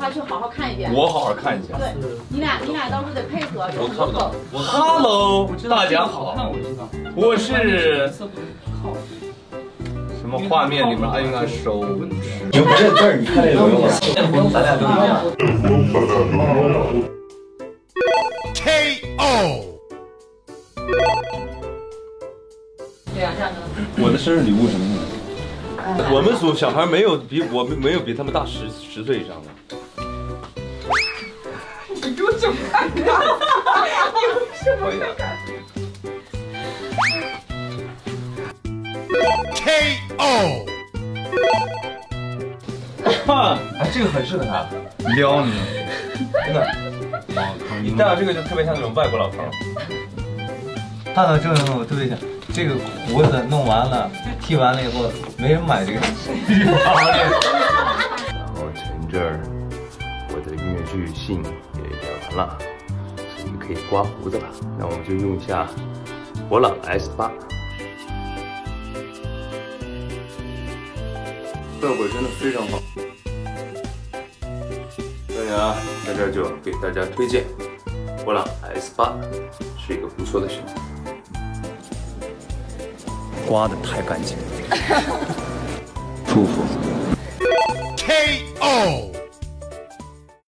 他去好好看一遍。 我好好看一下。 对，你俩到时候得配合。 我看不懂。Hello， 大家好，我是什么画面里面应该收？ 你不认字儿，你看这有用吗？咱俩都一样。KO。 对呀，这样的。 我的生日礼物什么呢？我们组小孩没有比他们大10岁以上的。 你给我整看看，有什么感 ？KO。 哎，这个很适合他， 撩你， 真的。你戴上这个就特别像那种外国老头。 看到这个我特别想，这个胡子弄完了，剃完了以后，没人买这个浴袍的。 然后前阵儿我的音乐剧信也演完了，所以可以刮胡子了。那我们就用一下博朗 S8，效果真的非常好。所以啊，在这儿就给大家推荐博朗 S8，是一个不错的选择。 刮得太干净了， 舒服。 KO。